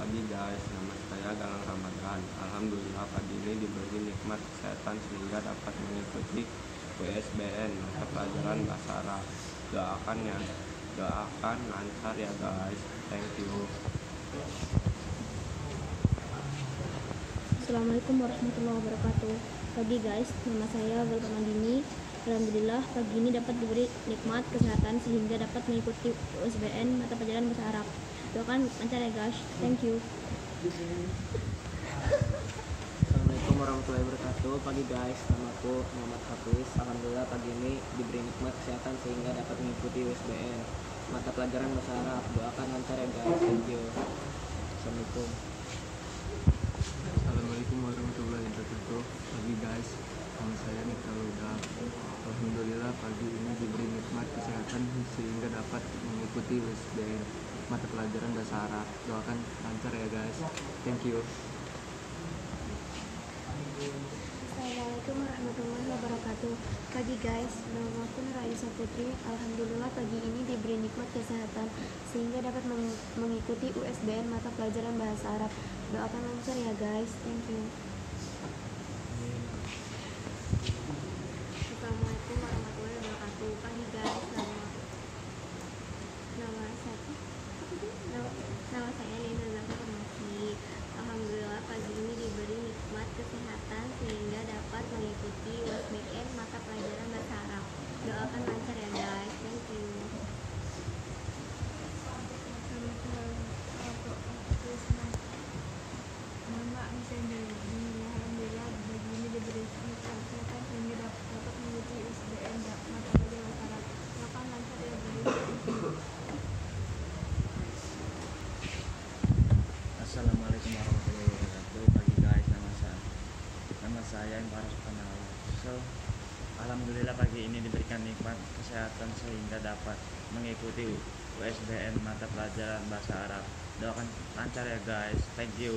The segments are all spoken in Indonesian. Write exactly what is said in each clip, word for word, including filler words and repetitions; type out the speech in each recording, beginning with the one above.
pagi guys, nama saya Galang Ramadan. Alhamdulillah pagi ini diberi nikmat kesehatan sehingga dapat mengikuti U S B N mata pelajaran bahasa Arab. Doakan ya, doakan lancar ya guys. Thank you. Assalamualaikum warahmatullahi wabarakatuh. Pagi guys, nama saya Galang Mandini. Alhamdulillah pagi ini dapat diberi nikmat kesehatan sehingga dapat mengikuti U S B N mata pelajaran bahasa Arab. Doakan lancar ya guys. Thank you. Assalamualaikum warahmatullahi wabarakatuh. Pagi guys, namaku Muhammad Hafiz. Alhamdulillah pagi ini diberi nikmat kesehatan sehingga dapat mengikuti U S B N mata pelajaran bahasa Arab. Doakan lancar ya guys. Thank you. Assalamualaikum. Assalamualaikum warahmatullahi wabarakatuh. Pagi guys, nama saya Nita Luda. Alhamdulillah pagi ini diberi nikmat kesehatan sehingga dapat mengikuti U S B N mata pelajaran bahasa Arab. Doakan lancar ya guys. Thank you. Assalamualaikum warahmatullahi wabarakatuh. Pagi guys, nama aku Raisa Putri. Alhamdulillah pagi ini diberi nikmat kesehatan sehingga dapat meng- mengikuti U S B N mata pelajaran bahasa Arab. Doakan lancar ya guys. Thank you. Assalamualaikum warahmatullahi wabarakatuh. Pagi guys, nama nama saya nama, nama saya Lina Zafar Farmasi. Alhamdulillah pagi ini diberi nikmat kesehatan sehingga dapat mengikuti U S B N mata pelajaran bahasa Arab. Doakan lancar ya guys. Thank you. Nama Aisyah Dewi. Alhamdulillah pagi ini diberi nikmat kesehatan sehingga dapat mengikuti U S B N mata pelajaran bahasa Arab. Doakan lancar ya guys. Assalamualaikum warahmatullahi wabarakatuh. Pagi guys, nama saya nama saya Imparus Panala. So, alhamdulillah pagi ini diberikan nikmat kesehatan sehingga dapat mengikuti U S B N mata pelajaran bahasa Arab. Doakan lancar ya guys. Thank you.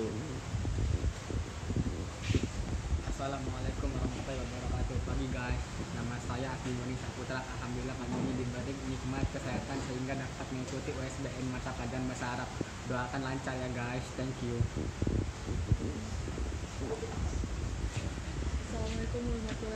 Assalamualaikum warahmatullahi wabarakatuh. Pagi guys, nama saya Abdul Saputra. Alhamdulillah pagi ini diberi nikmat kesehatan sehingga dapat mengikuti U S B N mata pelajaran bahasa Arab. Doakan lancar ya guys. Thank you. Assalamualaikum warahmatullahi